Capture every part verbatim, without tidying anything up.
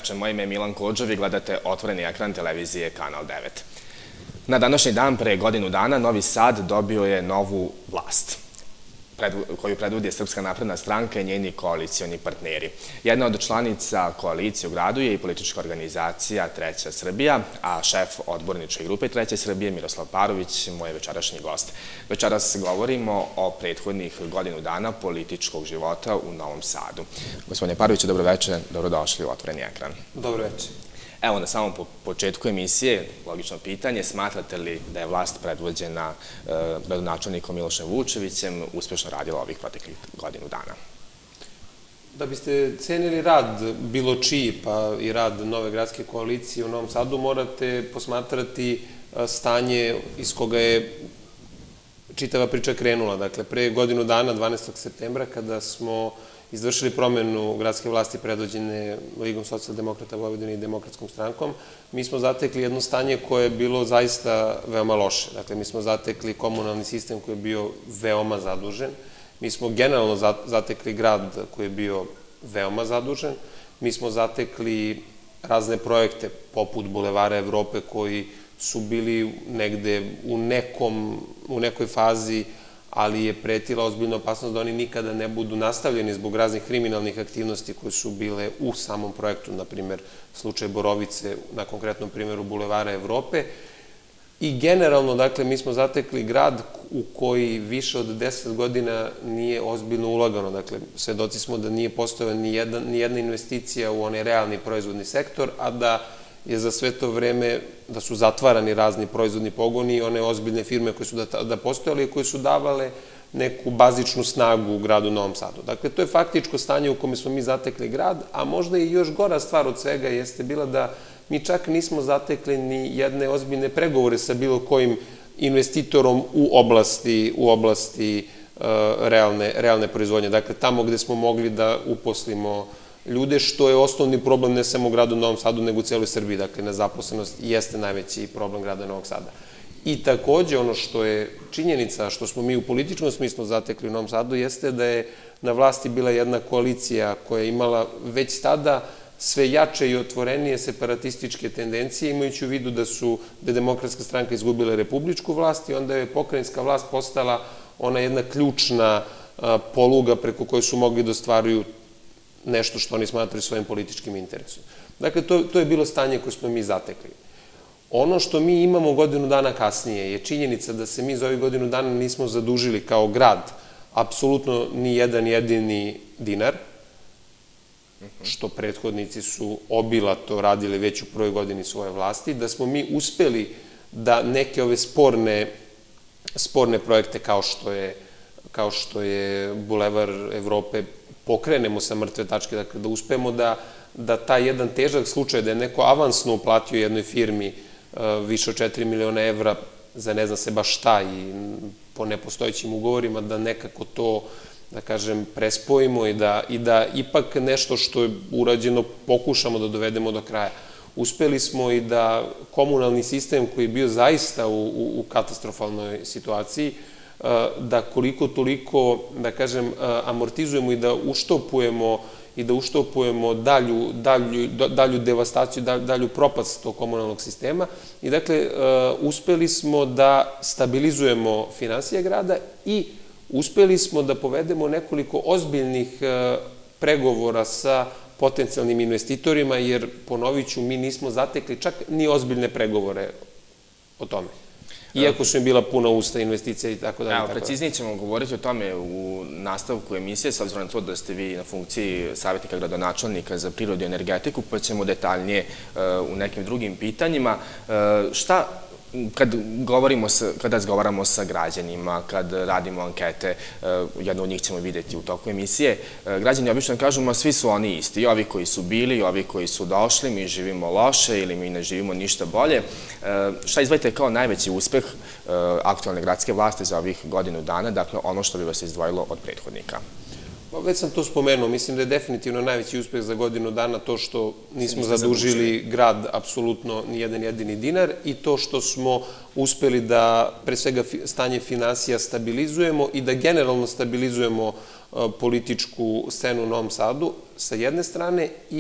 veče, moje ime je Milan Kodžov i gledate Otvoreni ekran televizije Kanal devet. Na današnji dan, pre godinu dana, Novi Sad dobio je novu vlast, koju predvodi Srpska napredna stranka i njeni koalicioni partneri. Jedna od članica koalicije u gradu je i politička organizacija Treća Srbija, a šef odborničke grupe Treće Srbije, Miroslav Parović, moj je večerašnji gost. Večeras govorimo o prethodnih godinu dana političkog života u Novom Sadu. Gospodine Paroviću, dobro večer, dobrodošli u Otvoreni ekran. Dobro večer. Evo, na samom početku emisije, logično pitanje, smatrate li da je vlast predvođena gradonačelnikom Milošem Vučevićem uspešno radila ovih proteklih godinu dana? Da biste cenili rad bilo čiji, pa i rad nove gradske koalicije u Novom Sadu, morate posmatrati stanje iz koga je čitava priča krenula. Dakle, pre godinu dana, dvanaestog septembra, kada smo izvršili promenu gradske vlasti predvođene Ligom socijaldemokrata Vojvodine i Demokratskom strankom, mi smo zatekli jedno stanje koje je bilo zaista veoma loše. Dakle, mi smo zatekli komunalni sistem koji je bio veoma zadužen, mi smo generalno zatekli grad koji je bio veoma zadužen, mi smo zatekli razne projekte poput Bulevara Evrope koji su bili negde u nekom, u nekoj fazi, ali je pretila ozbiljna opasnost da oni nikada ne budu nastavljeni zbog raznih kriminalnih aktivnosti koje su bile u samom projektu, na primjer slučaj Borovice, na konkretnom primjeru Bulevara Evrope. I generalno, dakle, mi smo zatekli grad u koji više od deset godina nije ozbiljno ulagano. Dakle, svedoci smo da nije postojala ni jedna investicija u onaj realni proizvodni sektor, a da je za sve to vreme, da su zatvarani razni proizvodni pogoni i one ozbiljne firme koje su da postojale i koje su davale neku bazičnu snagu u gradu Novom Sadu. Dakle, to je faktičko stanje u kome smo mi zatekli grad, a možda i još gora stvar od svega jeste bila da mi čak nismo zatekli ni jedne ozbiljne pregovore sa bilo kojim investitorom u oblasti, u oblasti realne, realne proizvodnje. Dakle, tamo gde smo mogli da uposlimo ljude, što je osnovni problem ne samo u gradu Novom Sadu, nego u celoj Srbiji. Dakle, nezaposlenost jeste najveći problem grada Novog Sada. I takođe, ono što je činjenica, što smo mi u političkom smislu zatekli u Novom Sadu, jeste da je na vlasti bila jedna koalicija koja je imala već tada sve jače i otvorenije separatističke tendencije, imajući u vidu da su, da je Demokratska stranka izgubila republičku vlast i onda je pokrajinska vlast postala ona jedna ključna poluga preko koje su mogli da ostvaruju nešto što oni smatraju svojim političkim interesom. Dakle, to je bilo stanje koje smo mi zatekli. Ono što mi imamo godinu dana kasnije je činjenica da se mi za ovih godinu dana nismo zadužili kao grad apsolutno ni jedan jedini dinar, što prethodnici su obilato radili već u prvoj godini svoje vlasti, da smo mi uspeli da neke ove sporne, sporne projekte kao što je, kao što je Bulevar Evrope pokrenemo sa mrtve tačke, dakle da uspemo da, da taj jedan težak slučaj da je neko avansno uplatio jednoj firmi više od četiri miliona evra za ne zna se baš šta i po nepostojećim ugovorima, da nekako to, da kažem, prespojimo i da, i da ipak nešto što je urađeno pokušamo da dovedemo do kraja. Uspeli smo i da komunalni sistem koji je bio zaista u, u, u katastrofalnoj situaciji, da koliko toliko, da kažem, amortizujemo i da uštopujemo i da uštopujemo dalju, dalju, dalju devastaciju, dalju propast tog komunalnog sistema. I dakle, uspeli smo da stabilizujemo finansije grada i uspeli smo da povedemo nekoliko ozbiljnih pregovora sa potencijalnim investitorima, jer, ponovit ću, mi nismo zatekli čak ni ozbiljne pregovore o tome. Iako su im bila puna usta investicija i tako dalje. Evo, preciznije ćemo govoriti o tome u nastavku emisije, s obzirom na to da ste vi na funkciji savjetnika gradonačelnika za prirodu i energetiku, pa ćemo detaljnije u nekim drugim pitanjima. Šta, kad govorimo, kada razgovaramo sa građanima, kad radimo ankete, jednu od njih ćemo videti u toku emisije, građani obično kažu, ma svi su oni isti, i ovi koji su bili, i ovi koji su došli, mi živimo loše ili mi ne živimo ništa bolje. Šta izdvojite kao najveći uspeh aktualne gradske vlasti za ovih godinu dana, dakle ono što bi vas izdvojilo od prethodnika? Već sam to spomenuo, mislim da je definitivno najveći uspeh za godinu dana to što nismo zadužili grad apsolutno ni jedan jedini dinar i to što smo uspeli da pre svega stanje finansija stabilizujemo i da generalno stabilizujemo političku scenu u Novom Sadu sa jedne strane i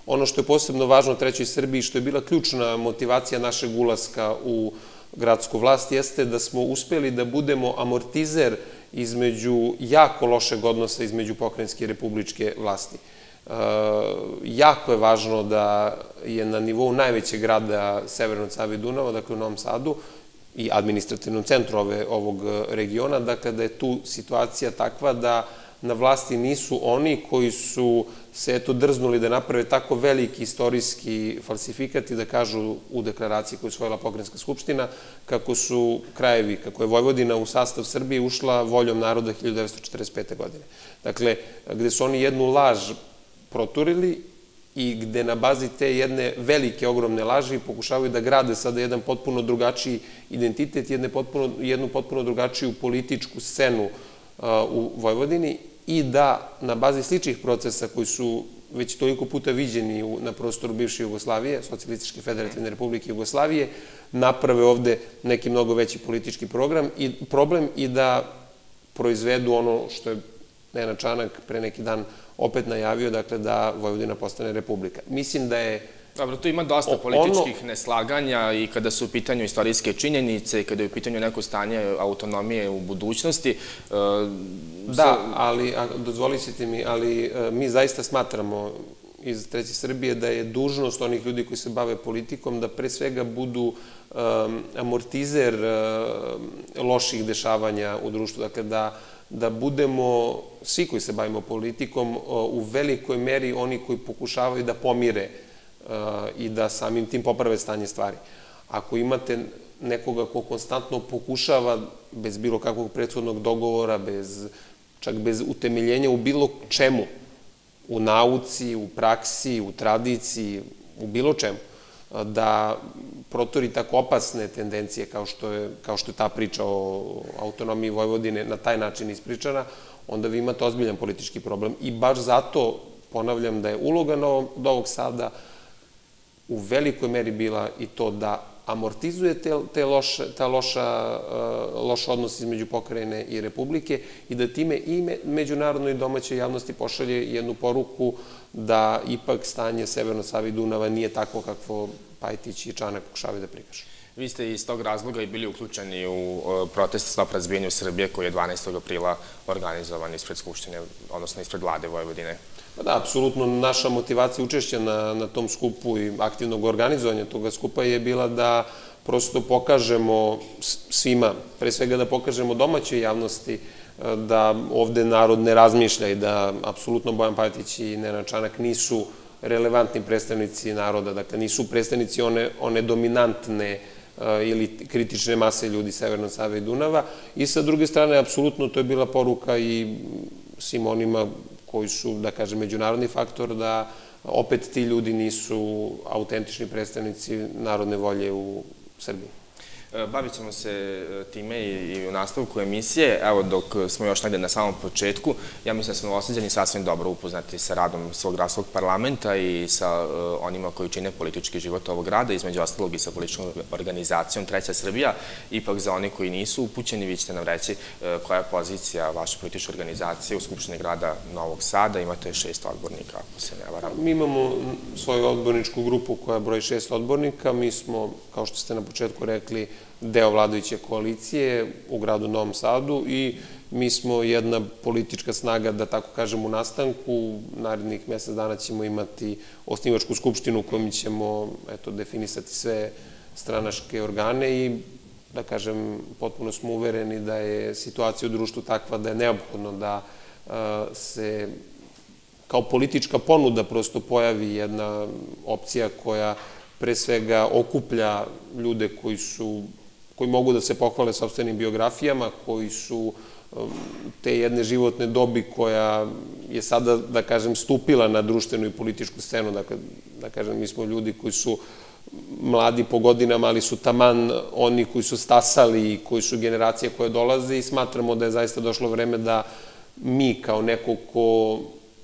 ono što je posebno važno Trećoj Srbiji, što je bila ključna motivacija našeg ulaska u gradsku vlast, jeste da smo uspeli da budemo amortizer između jako lošeg odnosa između pokrajinske i republičke vlasti. Jako je važno da je na nivou najvećeg grada severno od Save i Dunava, dakle u Novom Sadu, i administrativnom centru ovog regiona, dakle da je tu situacija takva da na vlasti nisu oni koji su se eto drznuli da naprave tako veliki istorijski falsifikat i da kažu u deklaraciji koju je usvojila Pokrajinska skupština kako su krajevi, kako je Vojvodina u sastav Srbije ušla voljom naroda hiljadu devetsto četrdeset pete. godine. Dakle, gde su oni jednu laž proturili i gde na bazi te jedne velike, ogromne laži pokušavaju da grade sada jedan potpuno drugačiji identitet, jednu potpuno drugačiju političku scenu u Vojvodini i da na bazi sličnih procesa koji su već toliko puta viđeni na prostoru bivše Jugoslavije, Socijalističke federativne republike Jugoslavije, naprave ovde neki mnogo veći politički problem i da proizvedu ono što je Nenad Čanak pre neki dan opet najavio, dakle da Vojvodina postane republika. Mislim da je... Dobro, tu ima dosta političkih neslaganja i kada su u pitanju istorijske činjenice i kada je u pitanju neko stanje autonomije u budućnosti. Da, ali, dozvolite mi, ali mi zaista smatramo iz Treće Srbije da je dužnost onih ljudi koji se bave politikom da pre svega budu amortizer loših dešavanja u društvu, dakle da da budemo, svi koji se bavimo politikom, u velikoj meri oni koji pokušavaju da pomire i da samim tim poprave stanje stvari. Ako imate nekoga ko konstantno pokušava, bez bilo kakvog prethodnog dogovora, čak bez utemeljenja u bilo čemu, u nauci, u praksi, u tradiciji, u bilo čemu, da protori tako opasne tendencije kao što je ta priča o autonomiji Vojvodine na taj način ispričana, onda vi imate ozbiljan politički problem. I baš zato ponavljam da je uloga Novog Sada u velikoj meri bila i to da amortizuje ta loš odnos između pokrajine i republike i da time i međunarodnoj i domaćoj javnosti pošalje jednu poruku da ipak stanje severno Save i Dunava nije takvo kakvo Pajtić i Čanak pokušavaju da prikažu. Vi ste iz tog razloga i bili uključeni u protest Stop razbijanju Srbije koji je dvanaestog aprila organizovan ispred Skupštine, odnosno ispred vlade Vojvodine. Da, apsolutno naša motivacija učešća na tom skupu i aktivnog organizovanja toga skupa je bila da prosto pokažemo svima, pre svega da pokažemo domaćoj javnosti da ovde narod ne razmišlja i da apsolutno Bojan Pajtić i Nenad Čanak nisu relevantni predstavnici naroda, dakle nisu predstavnici one dominantne ili kritične mase ljudi Severne Save i Dunava i sa druge strane, apsolutno to je bila poruka i svim onima koji su, da kažem, međunarodni faktor, da opet ti ljudi nisu autentični predstavnici narodne volje u Srbiji. Bavit ćemo se time i u nastavku emisije. Evo, dok smo još negde na samom početku, ja mislim da smo Novosađani sasvim dobro upoznati sa radom svog gradskog parlamenta i sa onima koji čine politički život ovog grada, između ostalog i sa političkom organizacijom Treća Srbija. Ipak za oni koji nisu upućeni, vi ćete nam reći koja je pozicija vaše političke organizacije u Skupštini grada Novog Sada. Imate šest odbornika, ako se ne varam. Mi imamo svoju odborničku grupu koja broji šest odbornika. Mi smo, kao što ste na početku rekli, deo vladajuće koalicije u gradu Novom Sadu i mi smo jedna politička snaga, da tako kažem, u nastanku. Narednih mesec dana ćemo imati osnivačku skupštinu u kojom ćemo definisati sve stranačke organe i, da kažem, potpuno smo uvereni da je situacija u društvu takva da je neophodno da se kao politička ponuda prosto pojavi jedna opcija koja pre svega okuplja ljude koji su koji mogu da se pohvale sopstvenim biografijama, koji su te jedne životne dobi koja je sada, da kažem, stupila na društvenu i političku scenu. Dakle, da kažem, mi smo ljudi koji su mladi po godinama, ali su taman oni koji su stasali i koji su generacije koje dolaze i smatramo da je zaista došlo vreme da mi kao neko ko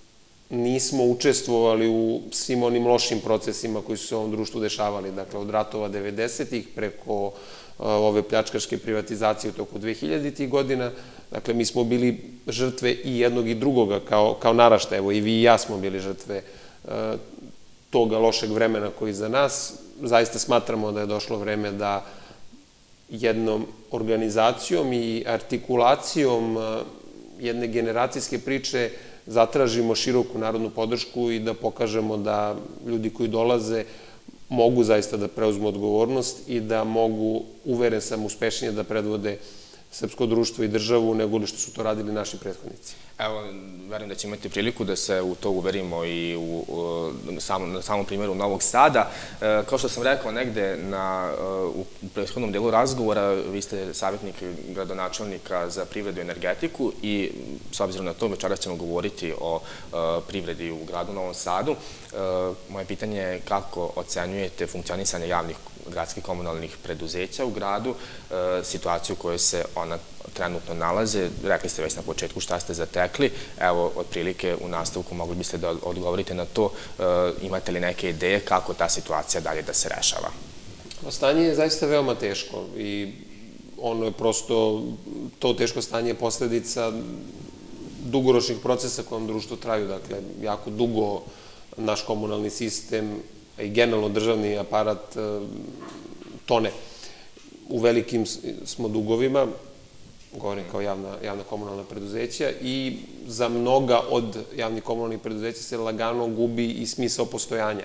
nismo učestvovali u svim onim lošim procesima koji su se u ovom društvu dešavali. Dakle, od ratova devedesetih preko ove pljačkaške privatizacije u toku dvehiljaditih godina. Dakle, mi smo bili žrtve i jednog i drugoga kao naraštaja. Evo, i vi i ja smo bili žrtve toga lošeg vremena koji je za nas. Zaista smatramo da je došlo vreme da jednom organizacijom i artikulacijom jedne generacijske priče zatražimo široku narodnu podršku i da pokažemo da ljudi koji dolaze mogu zaista da preuzmu odgovornost i da mogu, uveren sam, uspešnije da predvode srpsko društvo i državu nego li što su to radili naši prethodnici. Evo, verujem da će imati priliku da se u to uverimo i na samom primjeru Novog Sada. Kao što sam rekao negde u prethodnom delu razgovora, vi ste savjetnik gradonačelnika za privredu i energetiku i s obzirom na to večeras ćemo govoriti o privredi u gradu Novom Sadu. Moje pitanje je kako ocenjujete funkcionisanje javnih gradskih komunalnih preduzeća u gradu, situaciju u kojoj se ona trenutno nalaze. Rekli ste već na početku šta ste zatekli. Evo, otprilike u nastavku mogli biste da odgovorite na to. Imate li neke ideje kako ta situacija dalje da se rešava? Stanje je zaista veoma teško i ono je prosto, to teško stanje je posledica dugoročnih procesa kojom društvo traju. Dakle, jako dugo naš komunalni sistem i generalno državni aparat tone. U velikim smo dugovima, govorim kao javna komunalna preduzeća, i za mnoga od javnih komunalnih preduzeća se lagano gubi i smisao postojanja.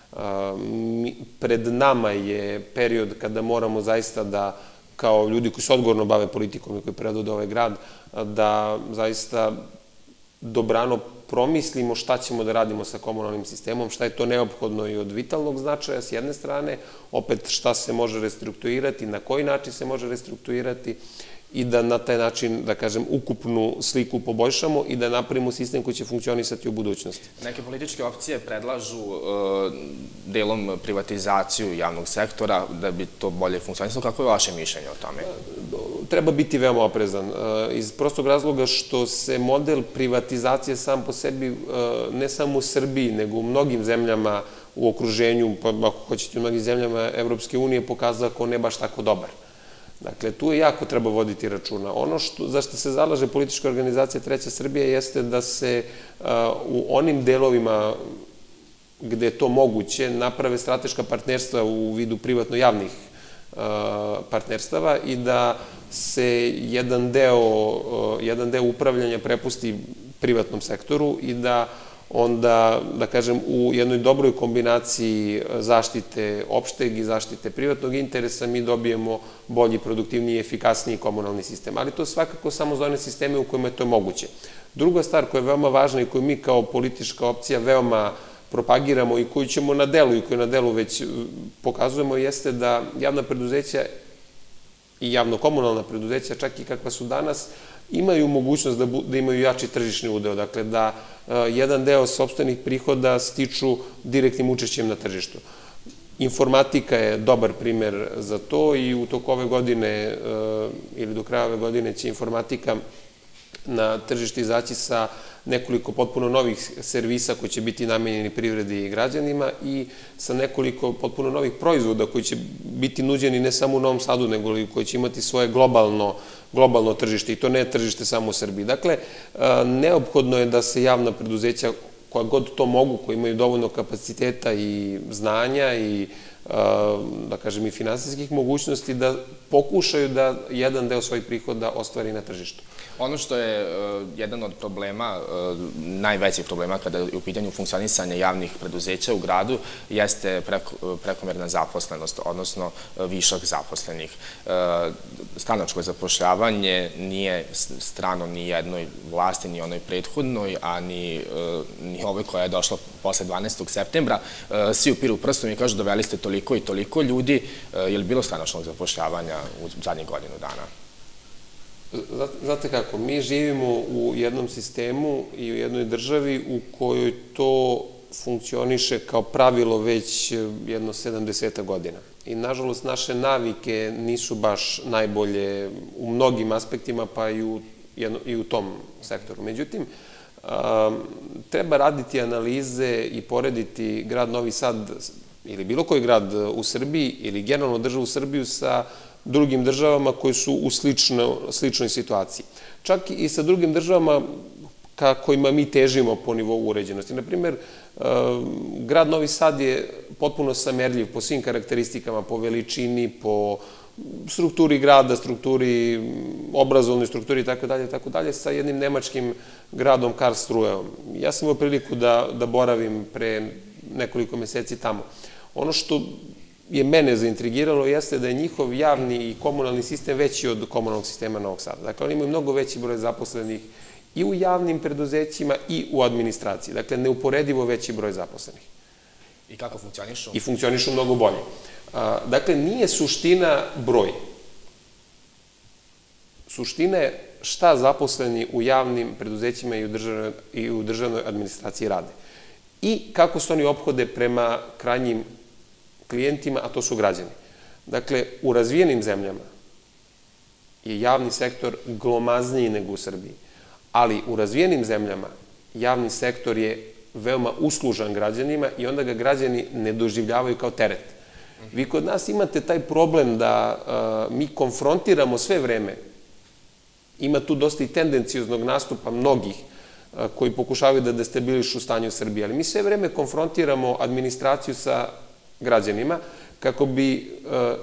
Pred nama je period kada moramo zaista da, kao ljudi koji se odgovorno bave politikom i koji predvode ovaj grad, da zaista dobrano promislimo šta ćemo da radimo sa komunalnim sistemom, šta je to neophodno i od vitalnog značaja s jedne strane, opet šta se može restrukturirati, na koji način se može restrukturirati i da na taj način, da kažem, ukupnu sliku poboljšamo i da napravimo sistem koji će funkcionisati u budućnosti. Neke političke opcije predlažu delom privatizaciju javnog sektora da bi to bolje funkcionisalo. Kako je vaše mišljenje o tome? Treba biti veoma oprezan. Iz prostog razloga što se model privatizacije sam po sebi, ne samo u Srbiji, nego u mnogim zemljama u okruženju, pa ako hoćete u mnogim zemljama Evropske unije, pokazao kao ne baš tako dobar. Dakle, tu je jako treba voditi računa. Ono za što se zalaže politička organizacija Treća Srbija jeste da se u onim delovima gde je to moguće naprave strateška partnerstva u vidu privatno-javnih partnerstava i da se jedan deo upravljanja prepusti privatnom sektoru i da onda, da kažem, u jednoj dobroj kombinaciji zaštite opšteg i zaštite privatnog interesa mi dobijemo bolji, produktivniji i efikasniji komunalni sistem. Ali to svakako samo za one sisteme u kojima je to moguće. Druga stvar koja je veoma važna i koju mi kao politička opcija veoma propagiramo i koju ćemo na delu i koju na delu već pokazujemo jeste da javna preduzeća i javno-komunalna preduzeća, čak i kakva su danas, imaju mogućnost da imaju jači tržišni udeo, dakle da jedan deo sopstvenih prihoda stiču direktnim učešćem na tržištu. Informatika je dobar primer za to i u toku ove godine ili do kraja ove godine će informatika na tržište izaći sa nekoliko potpuno novih servisa koji će biti namenjeni privredi i građanima i sa nekoliko potpuno novih proizvoda koji će biti nuđeni ne samo u Novom Sadu, nego koji će imati svoje globalno tržište i to ne tržište samo u Srbiji. Dakle, neophodno je da se javna preduzeća, koja god to mogu, koji imaju dovoljno kapaciteta i znanja i da kažem i finansijskih mogućnosti, da pokušaju da jedan deo svojih prihoda ostvari na tržištu. Ono što je jedan od problema, najvećih problema kada je u pitanju funkcionisanja javnih preduzeća u gradu, jeste prekomerna zaposlenost, odnosno višak zaposlenih. Stranačko zapošljavanje nije strano ni jednoj vlasti, ni onoj prethodnoj, a ni ovoj koja je došla posle dvanaestog septembra. Svi upiru prstom i kažu doveli ste toliko i toliko ljudi. Je li bilo stranačnog zapošljavanja u zadnjih godinu dana? Znate kako, mi živimo u jednom sistemu i u jednoj državi u kojoj to funkcioniše kao pravilo već jedno sedamdeset godina. I nažalost naše navike nisu baš najbolje u mnogim aspektima, pa i u tom sektoru. Međutim, treba raditi analize i porediti grad Novi Sad ili bilo koji grad u Srbiji ili generalno državu Srbiju sa drugim državama koji su u sličnoj situaciji. Čak i sa drugim državama ka kojima mi težimo po nivou uređenosti. Naprimer, grad Novi Sad je potpuno samerljiv po svim karakteristikama, po veličini, po strukturi grada, strukturi, obrazovnoj strukturi i tako dalje, tako dalje, sa jednim nemačkim gradom Karlsruheom. Ja sam imao priliku da boravim pre nekoliko meseci tamo. Ono što je mene zaintrigiralo jeste da je njihov javni i komunalni sistem veći od komunalnog sistema Novog Sada. Dakle, oni imaju mnogo veći broj zaposlenih i u javnim preduzećima i u administraciji. Dakle, neuporedivo veći broj zaposlenih. I kako funkcionišu? I funkcionišu mnogo bolje. Dakle, nije suština broj. Suština je šta zaposleni u javnim preduzećima i u državnoj administraciji rade. I kako se oni ophode prema krajnjim klijentima, a to su građani. Dakle, u razvijenim zemljama je javni sektor glomazniji nego u Srbiji. Ali u razvijenim zemljama javni sektor je veoma uslužan građanima i onda ga građani ne doživljavaju kao teret. Vi kod nas imate taj problem da mi konfrontiramo sve vreme. Ima tu dosta i tendencioznog nastupa mnogih koji pokušavaju da destabilišu stanje u Srbiji. Ali mi sve vreme konfrontiramo administraciju sa građanima kako bi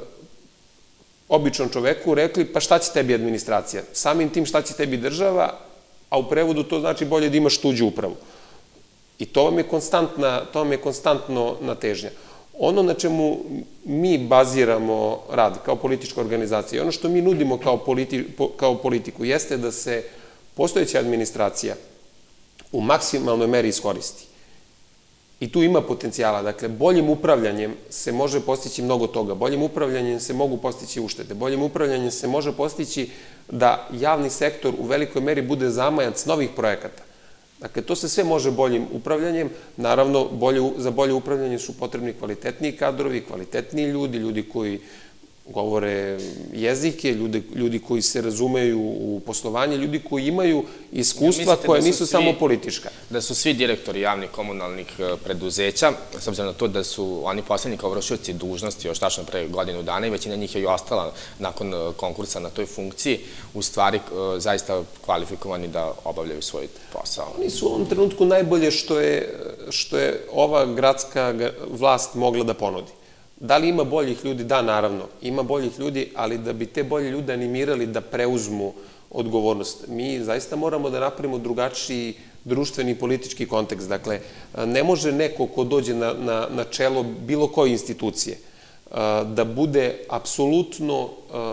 običnom čoveku rekli pa šta će tebi administracija? Samim tim šta će tebi država, a u prevodu to znači bolje da imaš tuđu upravu. I to vam je konstantno natežnja. Ono na čemu mi baziramo rad kao politička organizacija i ono što mi nudimo kao politiku jeste da se postojeća administracija u maksimalnoj meri iskoristi. I tu ima potencijala. Dakle, boljim upravljanjem se može postići mnogo toga. Boljim upravljanjem se mogu postići uštede. Boljim upravljanjem se može postići da javni sektor u velikoj meri bude zamajac novih projekata. Dakle, to se sve može boljim upravljanjem. Naravno, za bolje upravljanje su potrebni kvalitetniji kadrovi, kvalitetniji ljudi, ljudi koji govore jezike, ljudi koji se razumeju u poslovanje, ljudi koji imaju iskustva koje nisu samo politička. Da su svi direktori javnih komunalnih preduzeća, s obzirom na to da su oni poslednji kao vršioci dužnosti još tačno pre godinu dana i većina njih je i ostala nakon konkursa na toj funkciji, u stvari zaista kvalifikovani da obavljaju svoj posao. Oni su u ovom trenutku najbolje što je ova gradska vlast mogla da ponudi. Da li ima boljih ljudi? Da, naravno. Ima boljih ljudi, ali da bi te bolje ljude animirali da preuzmu odgovornost. Mi zaista moramo da napravimo drugačiji društveni i politički kontekst. Dakle, ne može neko ko dođe na čelo bilo koje institucije da bude apsolutno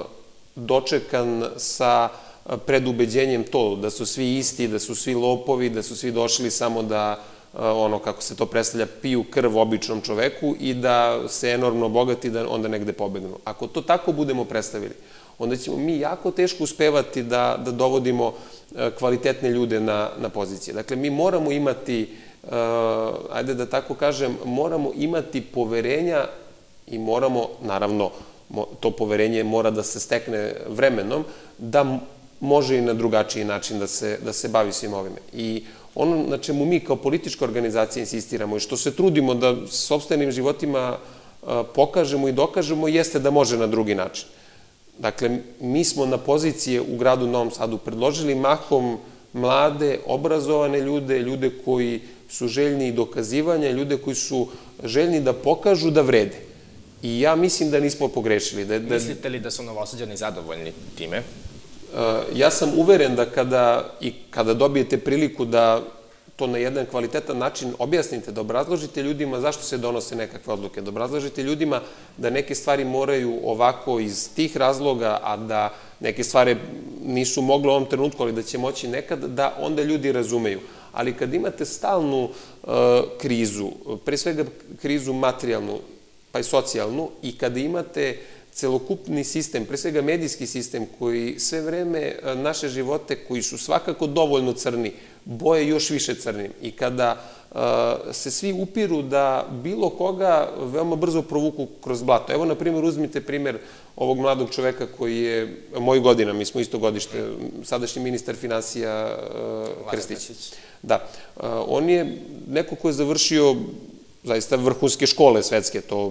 dočekan sa predubeđenjem to, da su svi isti, da su svi lopovi, da su svi došli samo da ono, kako se to predstavlja, piju krv običnom čoveku i da se enormno bogati da onda negde pobegnu. Ako to tako budemo predstavili, onda ćemo mi jako teško uspevati da dovodimo kvalitetne ljude na pozicije. Dakle, mi moramo imati, ajde da tako kažem, moramo imati poverenja i moramo, naravno, to poverenje mora da se stekne vremenom, da može i na drugačiji način da se bavi svim ovime. I ono na čemu mi kao politička organizacija insistiramo i što se trudimo da sopstvenim životima pokažemo i dokažemo jeste da može na drugi način. Dakle, mi smo na pozicije u gradu Novom Sadu predložili mahom mlade, obrazovane ljude, ljude koji su željni dokazivanja, ljude koji su željni da pokažu da vrede. I ja mislim da nismo pogrešili. Mislite li da su Novosađani zadovoljni time? Ja sam uveren da kada dobijete priliku da to na jedan kvalitetan način objasnite, da obrazložite ljudima zašto se donose nekakve odluke, da obrazložite ljudima da neke stvari moraju ovako iz tih razloga, a da neke stvari nisu mogle u ovom trenutku, ali da će moći nekad, da onda ljudi razumeju. Ali kad imate stalnu krizu, pre svega krizu materijalnu, pa i socijalnu, i kada imate celokupni sistem, pre svega medijski sistem, koji sve vreme naše živote, koji su svakako dovoljno crni, boje još više crnim. I kada se svi upiru da bilo koga veoma brzo provuku kroz blato. Evo, na primjer, uzmite primjer ovog mladog čoveka koji je moj godina, mi smo isto godište, sadašnji ministar finansija Krstić. Da. On je neko ko je završio zaista vrhunske škole svetske, to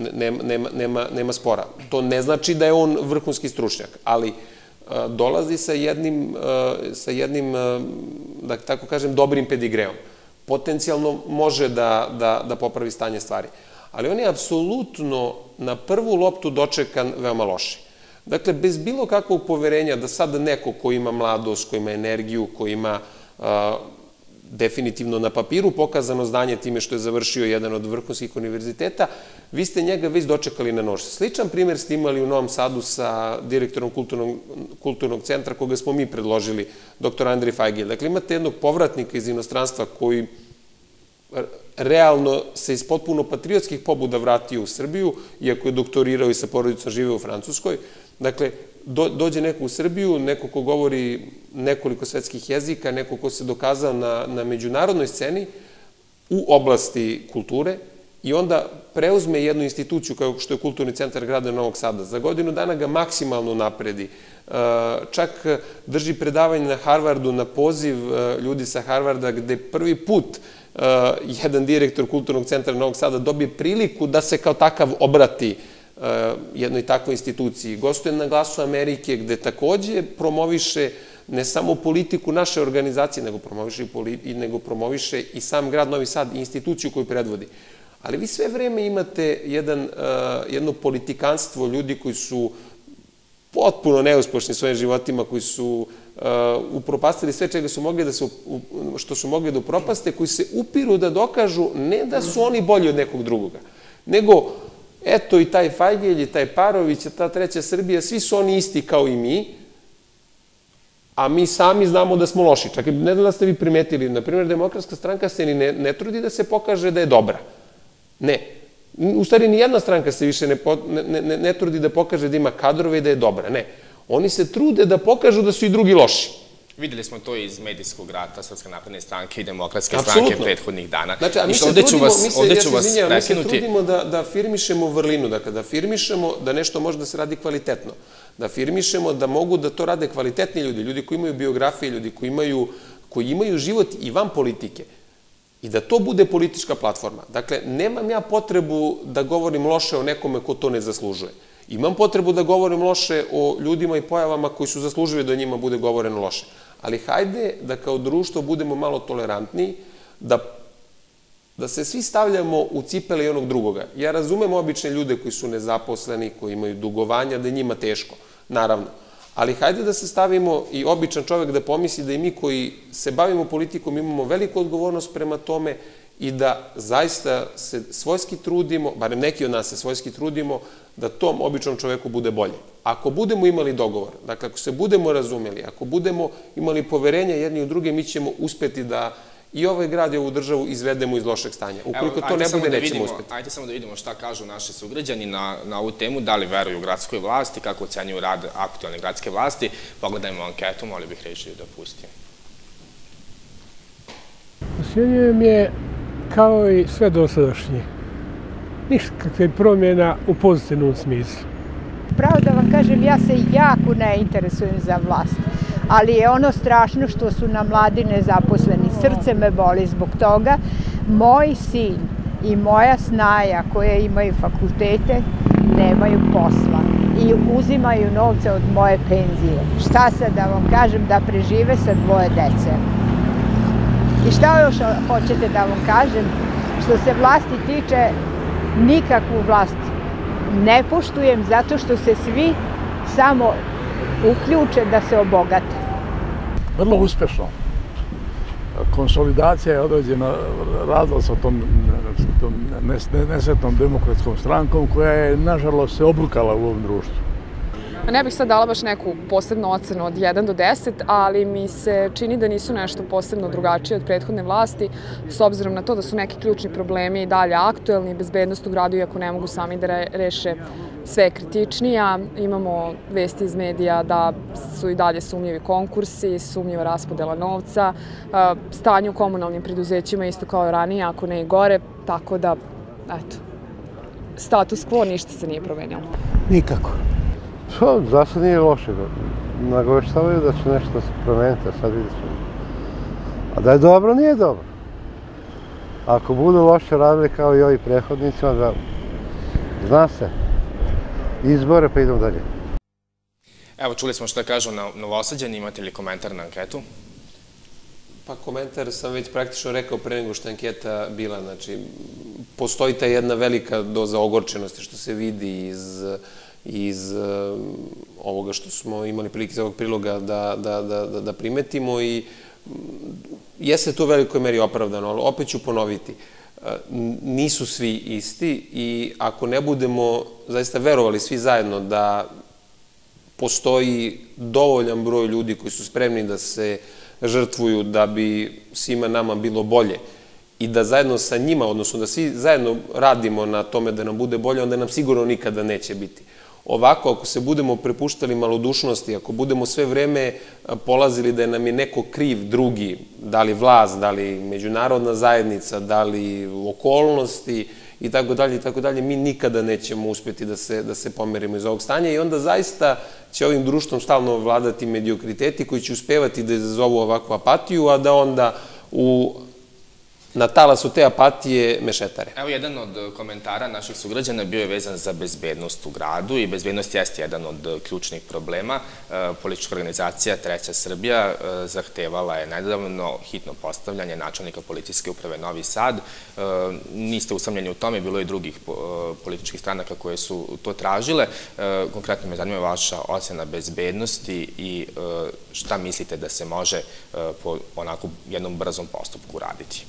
nema spora. To ne znači da je on vrhunski stručnjak, ali dolazi sa jednim da tako kažem, dobrim pedigreom. Potencijalno može da popravi stanje stvari. Ali on je apsolutno na prvu loptu dočekan veoma loše. Dakle, bez bilo kakvog poverenja da sad neko ko ima mladost, ko ima energiju, ko ima definitivno na papiru pokazano znanje time što je završio jedan od vrhunskih univerziteta, vi ste njega već dočekali na nož. Sličan primjer ste imali u Novom Sadu sa direktorom kulturnog centra koga smo mi predložili, doktor Andrej Fajgil. Dakle, imate jednog povratnika iz inostranstva koji realno se iz potpuno patriotskih pobuda vratio u Srbiju, iako je doktorirao i sa porodicom živeo u Francuskoj. Dakle, dođe neko u Srbiju, neko ko govori nekoliko svetskih jezika, neko ko se dokazao na međunarodnoj sceni u oblasti kulture i onda preuzme jednu instituciju kao što je Kulturni centar grada Novog Sada. Za godinu dana ga maksimalno napredi. Čak drži predavanje na Harvardu na poziv ljudi sa Harvarda gde prvi put jedan direktor Kulturnog centra Novog Sada dobije priliku da se kao takav obrati jednoj takvoj instituciji. Gostuje na Glasu Amerike gde takođe promoviše ne samo politiku naše organizacije, nego promoviše i sam grad Novi Sad i instituciju koju predvodi. Ali vi sve vreme imate jedno politikanstvo ljudi koji su potpuno neuspešni svojim životima, koji su upropastili sve čega su mogli da se, što su mogli da upropaste, koji se upiru da dokažu ne da su oni bolji od nekog drugoga, nego eto i taj Fajgelj, i taj Parović, i ta treća Srbija, svi su oni isti kao i mi, a mi sami znamo da smo loši. Čak i ne znam da ste vi primetili, na primjer, Demokratska stranka se ni ne trudi da se pokaže da je dobra. Ne. U stvari, ni jedna stranka se više ne trudi da pokaže da ima kadrove i da je dobra. Ne. Oni se trude da pokažu da su i drugi loši. Videli smo to iz medijskog rata Srpske napredne stranke i Demokratske stranke prethodnih dana. Znači, a mi se trudimo da afirmišemo vrlinu, dakle, da afirmišemo da nešto može da se radi kvalitetno, da afirmišemo da mogu da to rade kvalitetni ljudi, ljudi koji imaju biografije, ljudi koji imaju život i van politike i da to bude politička platforma. Dakle, nemam ja potrebu da govorim loše o nekome ko to ne zaslužuje. Imam potrebu da govorim loše o ljudima i pojavama koji su zaslužili da njima bude govoreno loše. Ali hajde da kao društvo budemo malo tolerantniji, da se svi stavljamo u cipele i onog drugoga. Ja razumem obične ljude koji su nezaposleni, koji imaju dugovanja, da je njima teško, naravno. Ali hajde da se stavimo i običan čovek da pomisli da i mi koji se bavimo politikom imamo veliku odgovornost prema tome i da zaista se svojski trudimo, barem neki od nas se svojski trudimo, da tom običnom čoveku bude bolje. Ako budemo imali dogovor, dakle, ako se budemo razumeli, ako budemo imali poverenja jedni u druge, mi ćemo uspeti da i ovaj grad i ovu državu izvedemo iz lošeg stanja. Ukoliko to ne bude, nećemo uspeti. Ajde samo da vidimo šta kažu naši sugrađani na ovu temu, da li veruju u gradskoj vlasti, kako ocenjuju rad aktualne gradske vlasti. Pogledajmo anketu, molio bih rešio da pustim. Ocenjujem je kao i sve dosadašnje. Nikakve promjena u pozitivnom smislu. Pravo da vam kažem, ja se jako ne interesujem za vlast, ali je ono strašno što su nam mladi nezaposleni. Srce me boli zbog toga. Moj sin i moja snaja koje imaju fakultete nemaju posla i uzimaju novce od moje penzije. Šta sad da vam kažem, da prežive sa dvoje dece. I šta još hoćete da vam kažem? Što se vlasti tiče, nikakvu vlast ne poštujem zato što se svi samo uključe da se obogate. Vrlo uspešno. Konsolidacija je određena, radila sa tom nesretnom demokratskom strankom koja je, nažalost, se obrukala u ovom društvu. Ne bih sad dala baš neku posebnu ocenu od jedan do deset, ali mi se čini da nisu nešto posebno drugačije od prethodne vlasti, s obzirom na to da su neki ključni problemi i dalje aktuelni, bezbednost u gradu, iako ne mogu sami da reše, sve kritičnija. Imamo vesti iz medija da su i dalje sumnjivi konkursi, sumnjiva raspodela novca, stanje u komunalnim preduzećima isto kao ranije, ako ne i gore, tako da, eto, status quo, ništa se nije promenilo. Nikako. Za sad nije loše. Nagoveštavaju da će nešto se promeniti, a sad vidjet ćemo. A da je dobro, nije dobro. Ako budu loše radili kao i ovi prethodnicima, da zna se. Izbore pa idemo dalje. Evo, čuli smo što kažu na Novosađani, imate li komentar na anketu? Pa komentar sam već praktično rekao pre nego što je anketa bila. Znači, postoji ta jedna velika doza ogorčenosti što se vidi iz iz ovoga što smo imali prilike iz ovog priloga da primetimo i jeste to u velikoj meri opravdano, ali opet ću ponoviti. Nisu svi isti i ako ne budemo zaista verovali svi zajedno da postoji dovoljan broj ljudi koji su spremni da se žrtvuju da bi svima nama bilo bolje i da zajedno sa njima, odnosno da svi zajedno radimo na tome da nam bude bolje, onda nam sigurno nikada neće biti. Ovako, ako se budemo prepuštali malodušnosti, ako budemo sve vreme polazili da nam je neko kriv drugi, da li vlast, da li međunarodna zajednica, da li okolnosti i tako dalje i tako dalje, mi nikada nećemo uspjeti da se pomerimo iz ovog stanja i onda zaista će ovim društvom stalno vladati mediokriteti koji će uspevati da izazovu ovakvu apatiju, a da onda u na talasu te apatije mešetare. Evo, jedan od komentara naših sugrađana bio je vezan za bezbednost u gradu i bezbednost jeste jedan od ključnih problema. Politička organizacija Treća Srbija zahtevala je najdavno hitno postavljanje načelnika policijske uprave Novi Sad. Niste usamljeni u tome, bilo je i drugih političkih stranaka koje su to tražile. Konkretno me zanima vaša ocena bezbednosti i šta mislite da se može po onako jednom brzom postupku raditi?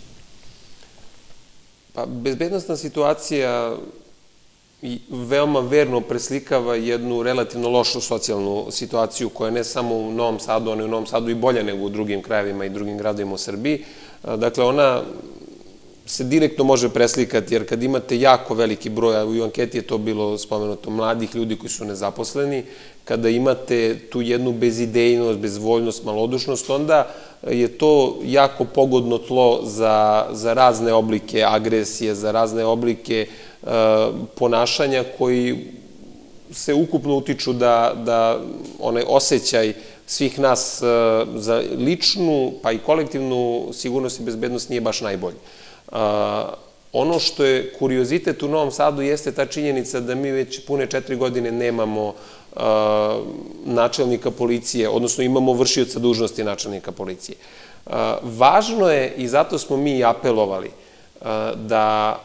Pa, bezbednostna situacija veoma verno preslikava jednu relativno lošu socijalnu situaciju koja je ne samo u Novom Sadu, ona je u Novom Sadu i bolja nego u drugim krajevima i drugim gradovima u Srbiji. Dakle, ona se direktno može preslikati, jer kad imate jako veliki broj, a u anketi je to bilo spomenuto, mladih ljudi koji su nezaposleni, kada imate tu jednu bezidejnost, bezvoljnost, malodušnost, onda je to jako pogodno tlo za razne oblike agresije, za razne oblike ponašanja koji se ukupno utiču da onaj osjećaj svih nas za ličnu pa i kolektivnu sigurnost i bezbednost nije baš najbolji. Ono što je kuriozitet u Novom Sadu jeste ta činjenica da mi već pune četiri godine nemamo načelnika policije, odnosno imamo vršioca dužnosti načelnika policije. Važno je, i zato smo mi apelovali, da,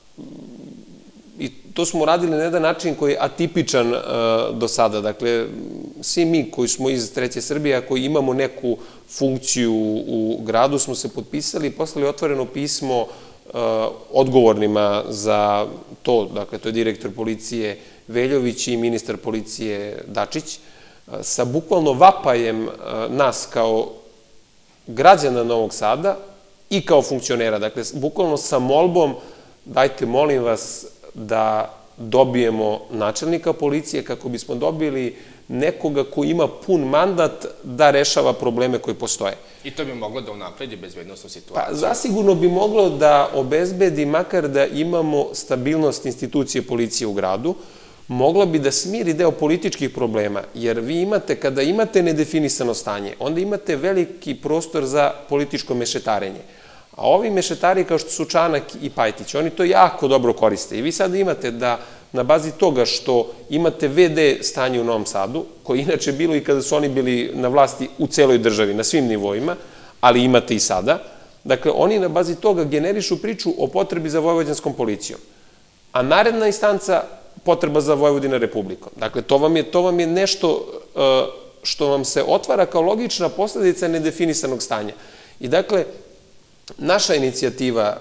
i to smo radili na jedan način koji je atipičan do sada, dakle, svi mi koji smo iz Treće Srbije, koji imamo neku funkciju u gradu, smo se potpisali i poslali otvoreno pismo odgovornima za to, dakle, to je direktor policije Veljović i ministar policije Dačić, sa bukvalno vapajem nas kao građana Novog Sada i kao funkcionera, dakle, bukvalno sa molbom, dajte, molim vas, da dobijemo načelnika policije kako bismo dobili nekoga ko ima pun mandat da rešava probleme koji postoje. I to bi moglo da unapredi bezbednostnu situaciju? Pa, zasigurno bi moglo da obezbedi, makar da imamo stabilnost institucije policije u gradu, mogla bi da smiri deo političkih problema, jer vi imate, kada imate nedefinisano stanje, onda imate veliki prostor za političko mešetarenje. A ovi mešetari kao što su Čanak i Pajtić, oni to jako dobro koriste. I vi sada imate da na bazi toga što imate ve de stanje u Novom Sadu, koje inače bilo i kada su oni bili na vlasti u celoj državi, na svim nivoima, ali imate i sada, dakle, oni na bazi toga generišu priču o potrebi za vojvođanskom policijom. A naredna instanca potreba za Vojvodina Republikom. Dakle, to vam je nešto što vam se otvara kao logična posledica nedefinisanog stanja. I dakle, naša inicijativa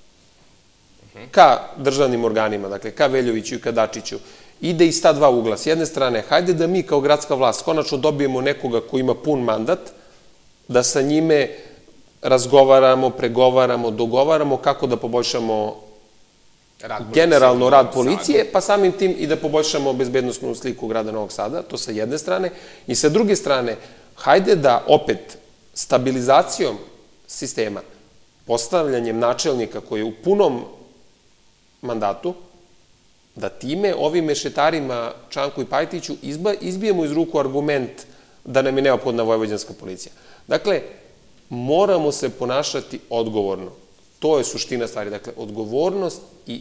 ka državnim organima, dakle, ka Veljoviću i ka Dačiću, ide iz ta dva ugla. S jedne strane, hajde da mi kao gradska vlast konačno dobijemo nekoga ko ima pun mandat, da sa njime razgovaramo, pregovaramo, dogovaramo kako da poboljšamo generalno rad policije, pa samim tim i da poboljšamo bezbednostnu sliku grada Novog Sada, to sa jedne strane. I sa druge strane, hajde da opet stabilizacijom sistema, postavljanjem načelnika koji je u punom mandatu, da time ovim mešetarima Čanku i Pajtiću izbijemo iz ruku argument da nam je neophodna vojvođanska policija. Dakle, moramo se ponašati odgovorno. To je suština stvari. Dakle, odgovornost i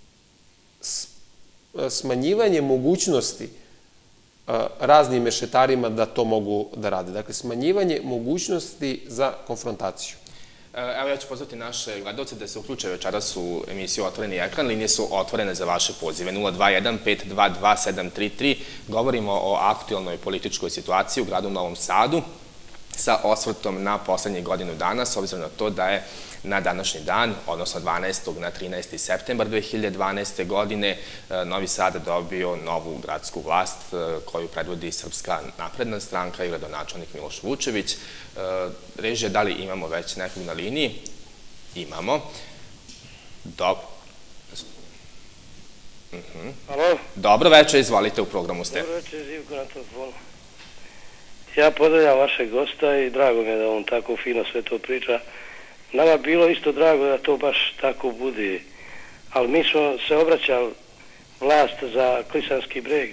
smanjivanje mogućnosti raznim mešetarima da to mogu da rade. Dakle, smanjivanje mogućnosti za konfrontaciju. Evo, ja ću pozvati naše gledalce da se uključe večeras u emisiju Otvoreni ekran. Linije su otvorene za vaše pozive. nula dva jedan pet dva dva sedam tri tri. Govorimo o aktuelnoj političkoj situaciji u gradu Novom Sadu sa osvrtom na poslednjih godinu dana, s obzirom na to da je na današnji dan, odnosno dvanaestog na trinaesti septembar dve hiljade dvanaeste. godine, Novi Sad dobio novu gradsku vlast koju predvodi Srpska napredna stranka i gradonačelnik Miloš Vučević. Režija, da li imamo već nekog na liniji? Imamo. Dobro. Alo? Dobro večer, izvolite, u programu ste. Dobro večer, Živko na telefonu. Ja pozdravljam vašeg gosta i drago mi je da on tako fino sve to priča. Nama bilo isto drago da to baš tako bude, ali mi smo se obraćali vlast za Klisanski breg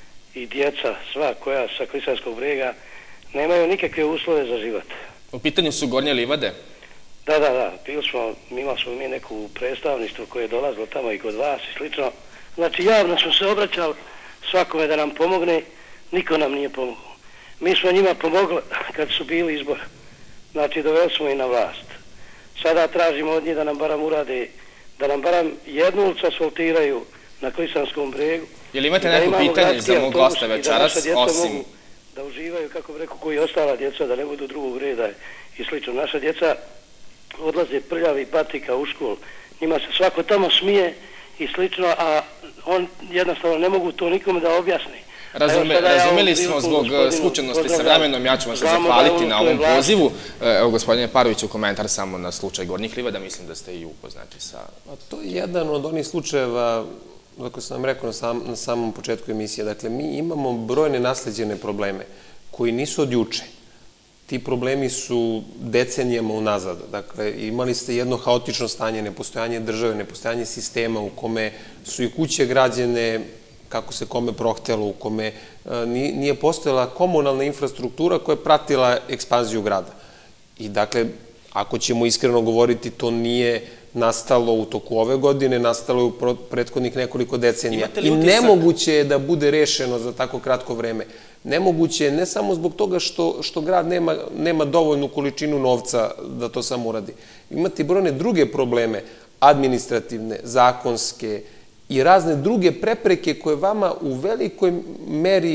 i djeca sva koja sa Klisanskog brega nemaju nikakve uslove za život. U pitanju su Gornje livade? Da, da, da. Bili smo, imali smo mi neku predstavništvo koje je dolazilo tamo i kod vas i slično. Znači, javno smo se obraćali svakome da nam pomogne, niko nam nije pomogao. Mi smo njima pomogli kad su bili izbor. Znači, doveli smo i na vlast. Sada tražimo od njih da nam baram urade, da nam baram jednu ulicu asfaltiraju na Klisanskom bregu. Jel imate neko pitanje za mog gosta večeras, osim... Da uživaju, kako bi rekao, koji ostala djeca, da ne budu drugog reda i slično. Naša djeca odlaze prljavi patika u školu. Njima se svako tamo smije i slično, a on jednostavno ne mogu to nikome da objasni. Razumeli smo zbog slučajnosti sa vremenom, ja ću vam se zahvaliti na ovom pozivu. Evo, gospodine Paroviću, komentar samo na slučaj Gornjih livada, mislim da ste i upoznati sa... To je jedan od onih slučajeva, kako sam vam rekao na samom početku emisije, dakle, mi imamo brojne nasleđene probleme koji nisu od juče. Ti problemi su decenijama unazad. Dakle, imali ste jedno haotično stanje, nepostojanje države, nepostojanje sistema u kome su i kuće građene kako se kome prohtelo, u kome nije postojala komunalna infrastruktura koja je pratila ekspanziju grada. I dakle, ako ćemo iskreno govoriti, to nije nastalo u toku ove godine, nastalo je u prethodnih nekoliko decenija. I nemoguće je da bude rešeno za tako kratko vreme. Nemoguće je ne samo zbog toga što grad nema dovoljnu količinu novca da to samo uradi. Imate brojne druge probleme, administrativne, zakonske i razne druge prepreke koje vama u velikoj meri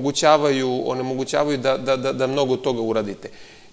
onemogućavaju da mnogo toga uradite.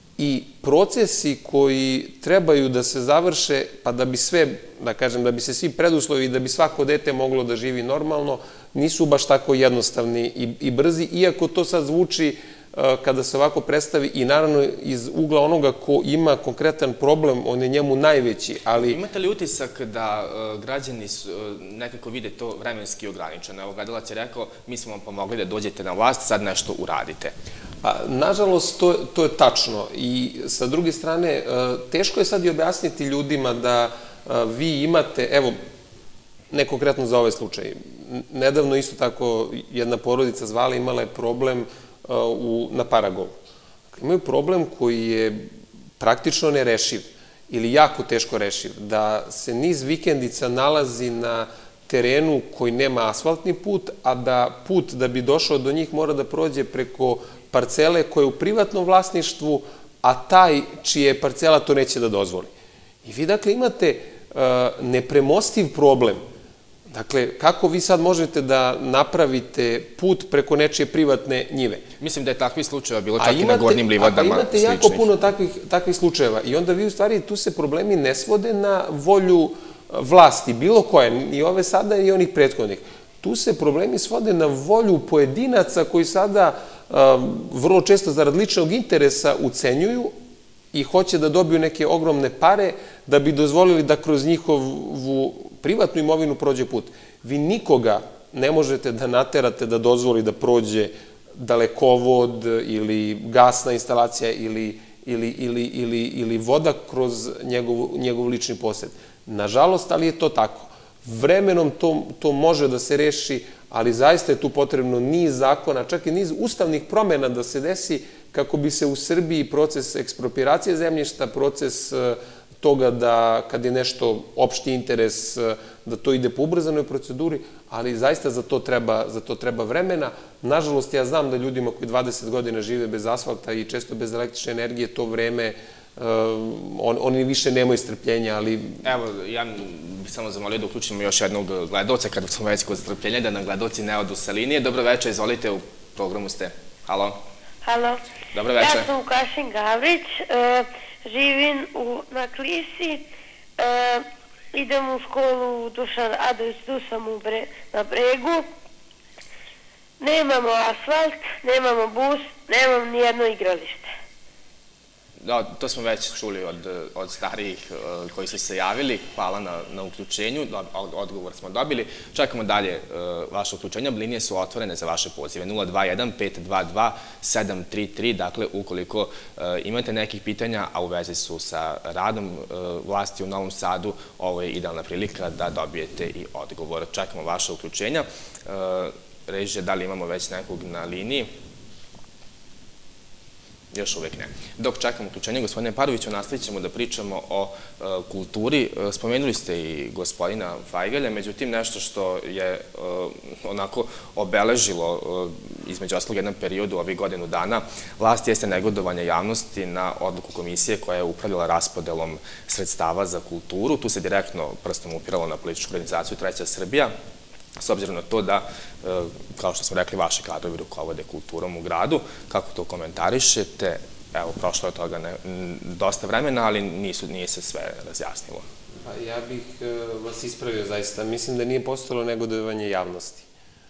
I procesi koji trebaju da se završe, pa da bi sve, da kažem, da bi se svi preduslovi i da bi svako dete moglo da živi normalno, nisu baš tako jednostavni i brzi, iako to sad zvuči kada se ovako predstavi i naravno iz ugla onoga ko ima konkretan problem, on je njemu najveći, ali... Imate li utisak da građani nekako vide to vremenski ograničeno? Evo, gledalac je rekao, mi smo vam pomogli da dođete na vlast, sad nešto uradite. Nažalost, to je tačno i sa druge strane, teško je sad i objasniti ljudima da vi imate, evo, ne konkretno za ovaj slučaj, nedavno isto tako jedna porodica zvala, imala je problem na Paragovu. Imaju problem koji je praktično nerešiv ili jako teško rešiv, da se niz vikendica nalazi na terenu koji nema asfaltni put, a da put da bi došao do njih mora da prođe preko parcele koje je u privatnom vlasništvu, a taj čije parcela to neće da dozvoli. I vi dakle imate nepremostiv problem. Dakle, kako vi sad možete da napravite put preko nečije privatne njive? Mislim da je takvih slučajeva bilo čak i na Gornjim livadama sličnih. A imate jako puno takvih slučajeva i onda vi u stvari tu se problemi ne svode na volju vlasti, bilo koje, i ove sada i onih prethodnih. Tu se problemi svode na volju pojedinaca koji sada vrlo često zarad ličnog interesa ucenjuju i hoće da dobiju neke ogromne pare da bi dozvolili da kroz njihovu privatnu imovinu prođe put. Vi nikoga ne možete da naterate da dozvoli da prođe dalekovod ili gasna instalacija ili voda kroz njegov lični posed. Nažalost, ali je to tako. Vremenom to može da se reši, ali zaista je tu potrebno niz zakona, čak i niz ustavnih promjena da se desi kako bi se u Srbiji proces ekspropiracije zemljišta, proces toga da kad je nešto opšti interes, da to ide po ubrzanoj proceduri, ali zaista za to treba vremena. Nažalost, ja znam da ljudima koji dvadeset godina žive bez asfalta i često bez električne energije to vreme oni više nemaju strpljenja, ali... Evo, ja bih samo zamolio da uključimo još jednog gledalca, kada smo već kod strpljenja, da nam gledalci ne odu sa linije. Dobro večer, izvolite, u programu ste. Halo. Halo. Dobro večer. Ja sam Vukašin Gavrić, živim na Klisi, idem u školu Dušan Adović Dušan na Bregu. Nemamo asfalt, nemamo bus, nemamo nijedno igralište. Da, to smo već čuli od starijih koji su se javili. Hvala na uključenju, odgovor smo dobili. Čekamo dalje vaše uključenja. Linije su otvorene za vaše pozive. nula dva jedan pet dva dva sedam tri tri. Dakle, ukoliko imate nekih pitanja, a u vezi su sa radom vlasti u Novom Sadu, ovo je idealna prilika da dobijete i odgovor. Čekamo vaše uključenja. Režije, da li imamo već nekog na liniji? Još uvek ne. Dok čekamo uključenje, gospodine Paroviću, nastavit ćemo da pričamo o kulturi. Spomenuli ste i gospodina Fajgalja, međutim nešto što je onako obeležilo između ostalog jedan periodu ovih godinu dana, vlast jeste negodovanje javnosti na odluku komisije koja je upravljala raspodelom sredstava za kulturu. Tu se direktno prstom upiralo na političku organizaciju Treća Srbija, s obzirom na to da, kao što smo rekli, vaši kadrovi rukovode kulturom u gradu. Kako to komentarišete? Evo, prošlo je toga dosta vremena, ali nije se sve razjasnilo. Ja bih vas ispravio zaista. Mislim da nije postojalo negodovanje javnosti.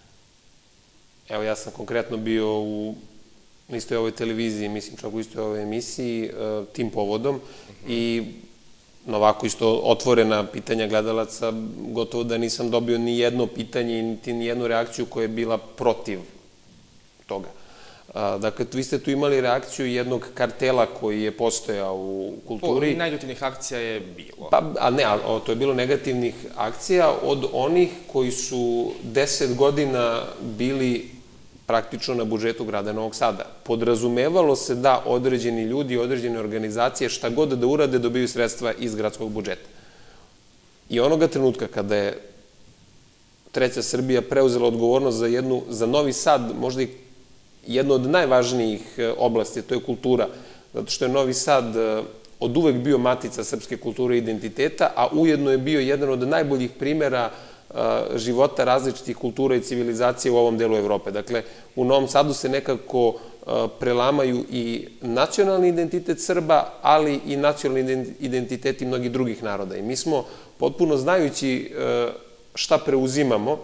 Evo, ja sam konkretno bio u istoj ovoj televiziji, mislim čak u istoj ovoj emisiji, tim povodom i na ovako isto otvorena pitanja gledalaca, gotovo da nisam dobio ni jedno pitanje, niti ni jednu reakciju koja je bila protiv toga. Dakle, vi ste tu imali reakciju jednog kartela koji je postojao u kulturi. Negativnih akcija je bilo. A ne, to je bilo negativnih akcija od onih koji su deset godina bili praktično na budžetu grada Novog Sada. Podrazumevalo se da određeni ljudi, određene organizacije, šta god da urade, dobiju sredstva iz gradskog budžeta. I onoga trenutka kada je Treća Srbija preuzela odgovornost za jednu, za Novi Sad, možda i jedno od najvažnijih oblasti, to je kultura, zato što je Novi Sad od uvek bio matica srpske kulture i identiteta, a ujedno je bio jedan od najboljih primera života različitih kultura i civilizacije u ovom delu Evrope. Dakle, u Novom Sadu se nekako prelamaju i nacionalni identitet Srba, ali i nacionalni identiteti mnogih drugih naroda. I mi smo, potpuno znajući šta preuzimamo,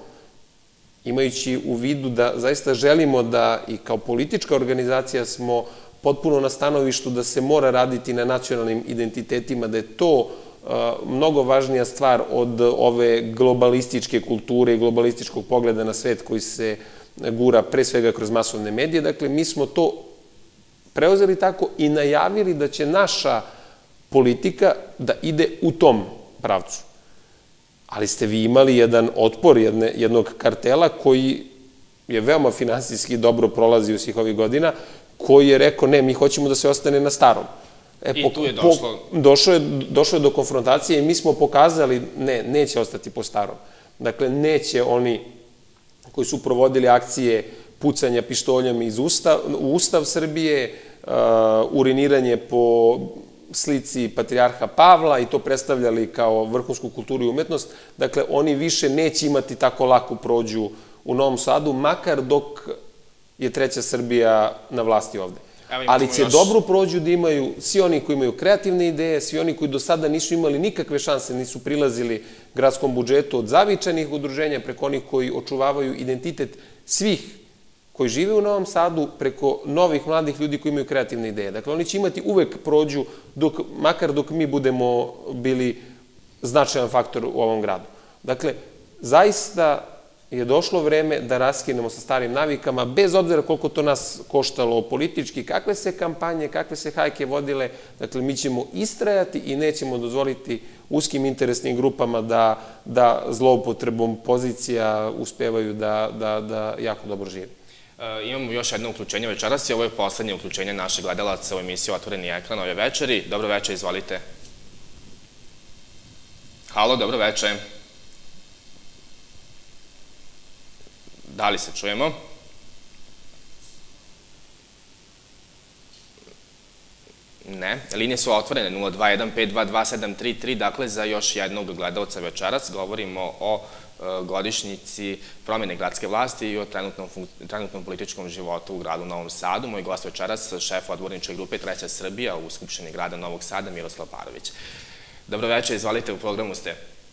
imajući u vidu da zaista želimo da i kao politička organizacija smo potpuno na stanovištu da se mora raditi na nacionalnim identitetima, da je to mnogo važnija stvar od ove globalističke kulture i globalističkog pogleda na svet koji se gura pre svega kroz masovne medije. Dakle, mi smo to preuzeli tako i najavili da će naša politika da ide u tom pravcu. Ali ste vi imali jedan otpor jednog kartela koji je veoma finansijski dobro prolazio svih ovih godina, koji je rekao ne, mi hoćemo da se ostane na starom. I tu je došlo... Došlo je do konfrontacije i mi smo pokazali, ne, neće ostati po starom. Dakle, neće oni koji su provodili akcije pucanja pištoljem u Ustav Srbije, uriniranje po slici Patrijarha Pavla i to predstavljali kao vrhunsku kulturu i umetnost. Dakle, oni više neće imati tako laku prođu u Novom Sadu, makar dok je Treća Srbija na vlasti ovde. Ali će dobru prođu da imaju svi oni koji imaju kreativne ideje, svi oni koji do sada nisu imali nikakve šanse, nisu prilazili gradskom budžetu od zavičanih udruženja preko onih koji očuvavaju identitet svih koji žive u Novom Sadu, preko novih mladih ljudi koji imaju kreativne ideje. Dakle, oni će imati uvek prođu, makar dok mi budemo bili značajan faktor u ovom gradu. Dakle, zaista je došlo vreme da raskinemo sa starim navikama, bez obzira koliko to nas koštalo politički, kakve se kampanje, kakve se hajke vodile. Dakle, mi ćemo istrajati i nećemo dozvoliti uskim interesnim grupama da zloupotrebom pozicija uspevaju da jako dobro žive. Imamo još jedno uključenje večeras i ovo je poslednje uključenje našeg gledalaca u emisiji Otvoreni ekran ove večeri. Dobro večer, izvolite. Halo, dobro večer. Da li se čujemo? Ne. Linije su otvorene nula dva jedan pet dva dva sedam tri tri, dakle za još jednog gledalca večeras. Govorimo o godišnjici promjene gradske vlasti i o trenutnom političkom životu u gradu Novom Sadu. Moj gost večeras, šef odborničke grupe Treća Srbija u Skupštini grada Novog Sada, Miroslav Parović. Dobroveče, izvalite, u programu ste.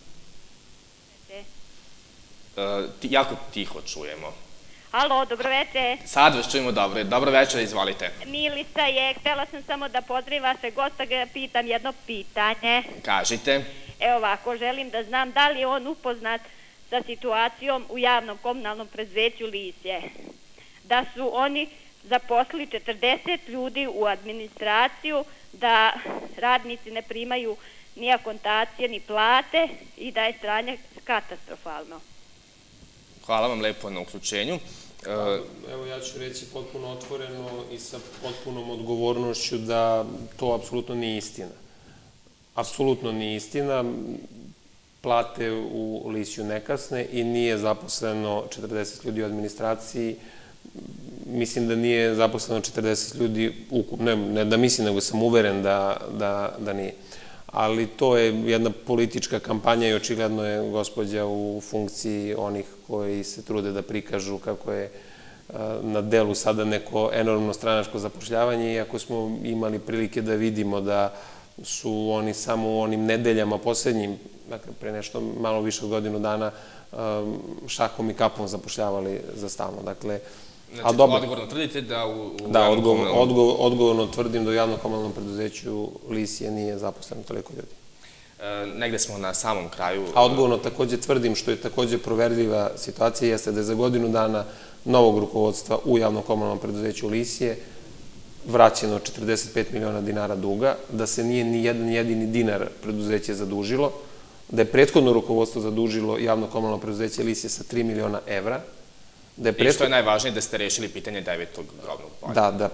Jako tiho čujemo. Alo, dobroveče. Sad vas čujemo dobro. Dobroveče, izvalite. Milica je, htela sam samo da pozdravim vaše gosta, ga pitam jedno pitanje. Kažite. Evo ovako, želim da znam da li je on upoznat sa situacijom u javnom komunalnom preduzeću Lisje. Da su oni zaposlili četrdeset ljudi u administraciju, da radnici ne primaju ni akontacije, ni plate i da je stanje katastrofalno. Hvala vam lepo na uključenju. Evo, ja ću reći potpuno otvoreno i sa potpunom odgovornošću da to apsolutno nije istina. Apsolutno nije istina. Plate u Lisju ne kasne i nije zaposleno četrdeset ljudi u administraciji. Mislim da nije zaposleno četrdeset ljudi ukupno, ne da mislim, nego sam uveren da nije. Ali to je jedna politička kampanja i očigledno je gospođa u funkciji onih koji se trude da prikažu kako je na delu sada neko enormno stranačko zapošljavanje, iako smo imali prilike da vidimo da su oni samo u onim nedeljama poslednjim, dakle pre nešto malo više od godinu dana, šakom i kapom zapošljavali za stalno. Dakle, Znači, odgovorno tvrdite da u... Da, odgovorno tvrdim da u javnom komunalnom preduzeću Lisije nije zaposleno toliko ljudi. Negde smo na samom kraju... A odgovorno takođe tvrdim, što je takođe proverljiva situacija, jeste da je za godinu dana novog rukovodstva u javnom komunalnom preduzeću Lisije vraćeno četrdeset pet miliona dinara duga, da se nije ni jedan jedini dinar preduzeće zadužilo, da je prethodno rukovodstvo zadužilo javno komunalno preduzeće Lisije sa tri miliona evra. I što je najvažnije, da ste rešili pitanje devetog grobnog polja. Da, da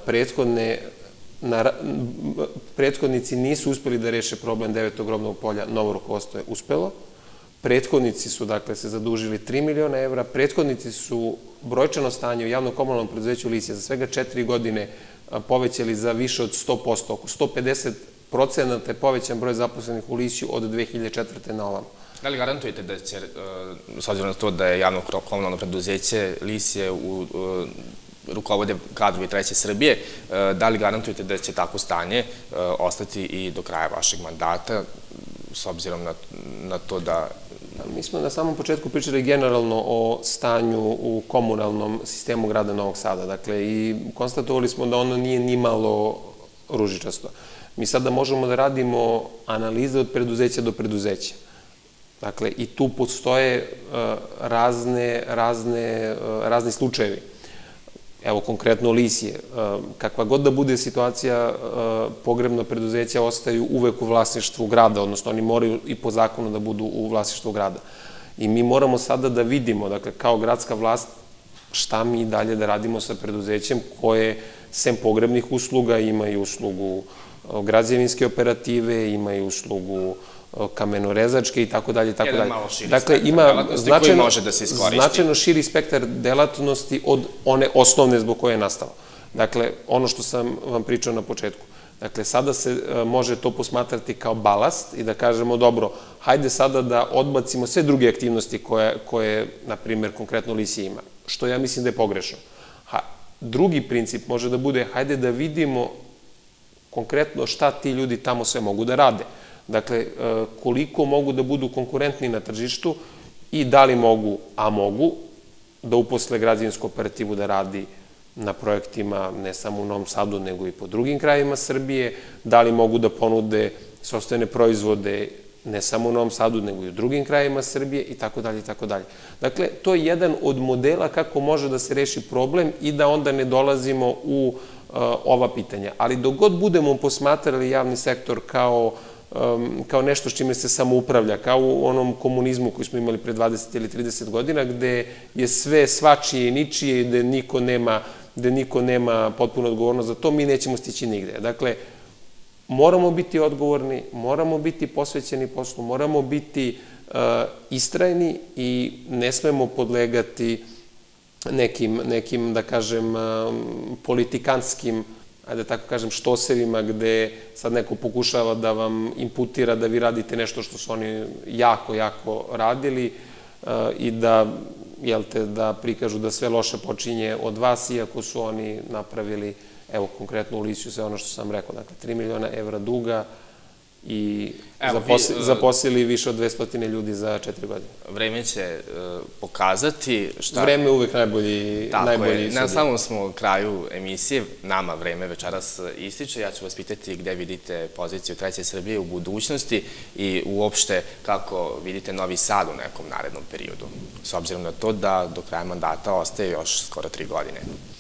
prethodnici nisu uspeli da reše problem devetog grobnog polja, novo rukovodstvo je uspelo. Prethodnici su, dakle, se zadužili tri miliona evra, prethodnici su brojčano stanje u javnom komunalnom preduzeću Lisije za svega četiri godine povećali za više od sto posto, oko sto pedeset procenata je povećan broj zaposlenih u Lisiju od dve hiljade četvrte na ovamo. Da li garantujete da će, s obzirom na to da je javno komunalno preduzeće Lisije rukovode kadrovi Treće Srbije, da li garantujete da će takvo stanje ostati i do kraja vašeg mandata, s obzirom na to da... Mi smo na samom početku pričali generalno o stanju u komunalnom sistemu grada Novog Sada, dakle, i konstatovali smo da ono nije ni malo ružičasto. Mi sada možemo da radimo analize od preduzeća do preduzeća. Dakle, i tu postoje razni slučajevi. Evo, konkretno Lisije. Kakva god da bude situacija, pogrebna preduzeća ostaju uvek u vlasništvu grada, odnosno oni moraju i po zakonu da budu u vlasništvu grada. I mi moramo sada da vidimo, dakle, kao gradska vlast, šta mi dalje da radimo sa preduzećem koje, sem pogrebnih usluga, imaju uslugu građevinske operative, imaju uslugu kamenorezačke i tako dalje. Jedan malo širi spektar delatnosti koji može da se iskoristi. Značajno širi spektar delatnosti od one osnovne zbog koje je nastalo. Dakle, ono što sam vam pričao na početku. Dakle, sada se može to posmatrati kao balast i da kažemo, dobro, hajde sada da odbacimo sve druge aktivnosti koje, na primjer, konkretno Lisija ima, što ja mislim da je pogrešno. Drugi princip može da bude, hajde da vidimo konkretno šta ti ljudi tamo sve mogu da rade. Dakle, koliko mogu da budu konkurentni na tržištu i da li mogu, a mogu, da uposle građevinsku operativu da radi na projektima ne samo u Novom Sadu, nego i po drugim krajima Srbije, da li mogu da ponude sopstvene proizvode ne samo u Novom Sadu, nego i u drugim krajima Srbije i tako dalje i tako dalje. Dakle, to je jedan od modela kako može da se reši problem i da onda ne dolazimo u ova pitanja. Ali dok god budemo posmatrali javni sektor kao kao nešto s čime se samo upravlja, kao u onom komunizmu koji smo imali pre dvadeset ili trideset godina, gde je sve svačije i ničije i gde niko nema, gde niko nema potpuno odgovornost za to, mi nećemo stići nigde. Dakle, moramo biti odgovorni, moramo biti posvećeni poslu, moramo biti istrajni i ne smemo podlegati nekim, nekim, da kažem, politikanskim ajde tako kažem, štosevima gde sad neko pokušava da vam imputira da vi radite nešto što su oni jako, jako radili i da, jel te, da prikažu da sve loše počinje od vas, iako su oni napravili, evo, konkretno u Lisiju sve ono što sam rekao, dakle, tri miliona evra duga i zaposlili više od dvesta ljudi za četiri godine. Vreme će pokazati šta... Vreme je uvek najbolji sudija. Na samom smo kraju emisije, nama vreme večeras ističe. Ja ću vas pitati gde vidite poziciju Treće Srbije u budućnosti i uopšte kako vidite Novi Sad u nekom narednom periodu, s obzirom na to da do kraja mandata ostaje još skoro tri godine.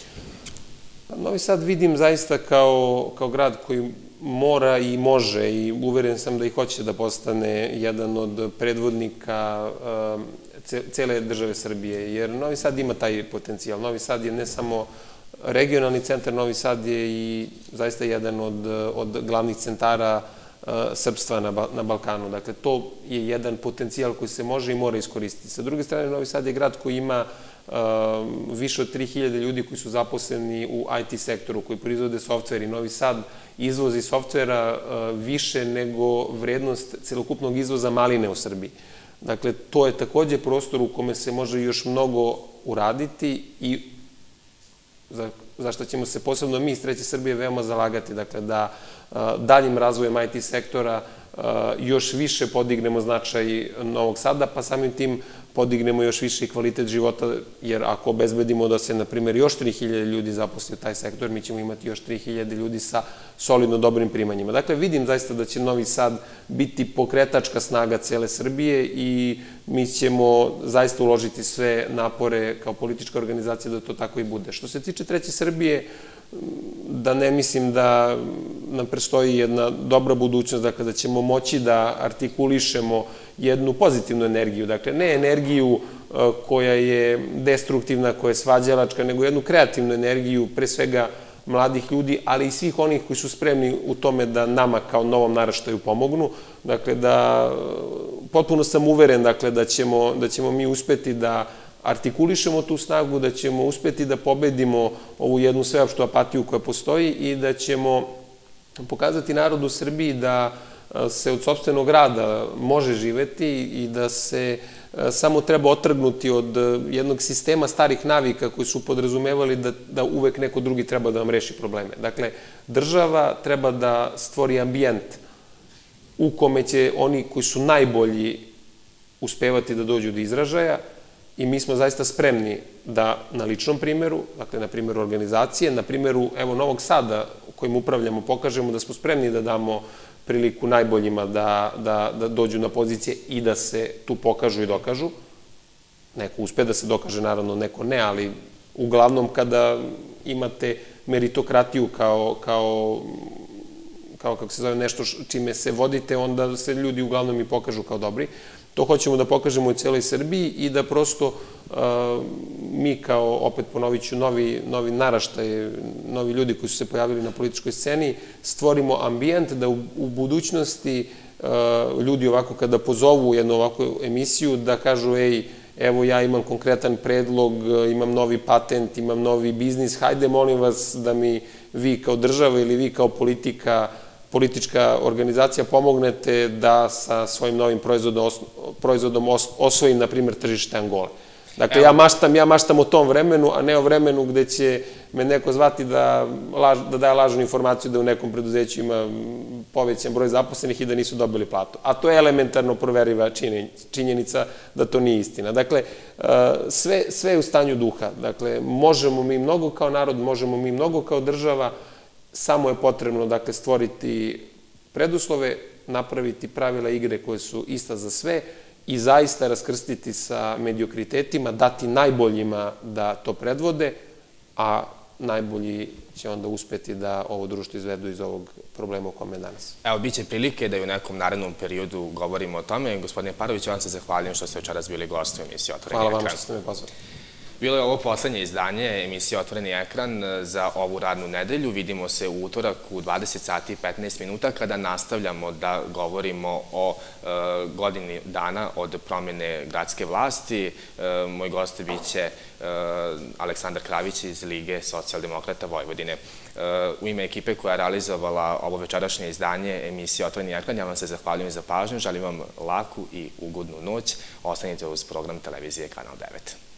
Novi Sad vidim zaista kao grad koji mora i može i uveren sam da i hoće da postane jedan od predvodnika cele države Srbije, jer Novi Sad ima taj potencijal. Novi Sad je ne samo regionalni centar, Novi Sad je i zaista jedan od glavnih centara srpstva na Balkanu. Dakle, to je jedan potencijal koji se može i mora iskoristiti. Sa druge strane, Novi Sad je grad koji ima više od tri hiljade ljudi koji su zaposleni u I T sektoru, koji proizvode softver i Novi Sad izvozi softvera više nego vrednost celokupnog izvoza maline u Srbiji. Dakle, to je takođe prostor u kome se može još mnogo uraditi i za što ćemo se posebno mi iz Treće Srbije veoma zalagati, dakle, da daljim razvojem I T sektora još više podignemo značaj Novog Sada, pa samim tim podignemo još više i kvalitet života, jer ako obezbedimo da se, na primjer, još tri hiljade ljudi zaposli u taj sektor, mi ćemo imati još tri hiljade ljudi sa solidno dobrim primanjima. Dakle, vidim zaista da će Novi Sad biti pokretačka snaga cele Srbije i mi ćemo zaista uložiti sve napore kao politička organizacija da to tako i bude. Što se tiče Treće Srbije, da ne mislim da nam prestoji jedna dobra budućnost, dakle da ćemo moći da artikulišemo jednu pozitivnu energiju, dakle ne energiju koja je destruktivna, koja je svađalačka, nego jednu kreativnu energiju, pre svega mladih ljudi, ali i svih onih koji su spremni u tome da nama kao novom naraštaju pomognu. Dakle, da potpuno sam uveren, dakle, da ćemo mi uspeti da artikulišemo tu snagu, da ćemo uspeti da pobedimo ovu jednu sveopštu apatiju koja postoji i da ćemo pokazati narodu u Srbiji da se od sopstvenog rada može živeti i da se samo treba otrgnuti od jednog sistema starih navika koji su podrazumevali da uvek neko drugi treba da vam reši probleme. Dakle, država treba da stvori ambijent u kome će oni koji su najbolji uspevati da dođu do izražaja i mi smo zaista spremni da na ličnom primeru, dakle na primeru organizacije, na primeru evo Novog Sada kojim upravljamo, pokažemo da smo spremni da damo priliku najboljima da dođu na pozicije i da se tu pokažu i dokažu. Neko uspe da se dokaže, naravno neko ne, ali uglavnom kada imate meritokratiju kao, kao, kao kako se zove nešto čime se vodite, onda se ljudi uglavnom i pokažu kao dobri. To hoćemo da pokažemo u celoj Srbiji i da prosto mi kao, opet ponovit ću, novi naraštaj, novi ljudi koji su se pojavili na političkoj sceni, stvorimo ambijent da u budućnosti ljudi ovako kada pozovu jednu ovakvu emisiju da kažu, ej, evo ja imam konkretan predlog, imam novi patent, imam novi biznis, hajde molim vas da mi vi kao država ili vi kao politika politička organizacija pomognete da sa svojim novim proizvodom osvojim, na primjer, tržište Angole. Dakle, ja maštam o tom vremenu, a ne o vremenu gde će me neko zvati da daje lažnu informaciju da u nekom preduzeću ima povećan broj zaposlenih i da nisu dobili platu. A to je elementarno proveriva činjenica da to nije istina. Dakle, sve je u stanju duha. Dakle, možemo mi mnogo kao narod, možemo mi mnogo kao država, samo je potrebno, dakle, stvoriti preduslove, napraviti pravila igre koje su ista za sve i zaista raskrstiti sa mediokritetima, dati najboljima da to predvode, a najbolji će onda uspeti da ovo društvo izvedu iz ovog problema u kome je danas. Evo, bit će prilike da i u nekom narednom periodu govorimo o tome. Gospodine Parović, vam se zahvaljujem što ste večeras bili gost u emisiji Otvoreni ekran. Hvala vam što ste me pozvali. Bilo je ovo poslednje izdanje emisije Otvoreni ekran za ovu radnu nedelju. Vidimo se u utorak u dvadeset sati i petnaest minuta kada nastavljamo da govorimo o godini dana od promjene gradske vlasti. Moj gost biće Aleksandar Kravić iz Lige socijaldemokrata Vojvodine. U ime ekipe koja je realizovala ovo večerašnje izdanje emisije Otvoreni ekran, ja vam se zahvaljujem za pažnju, želim vam laku i ugodnu noć. Ostanite uz program televizije Kanal devet.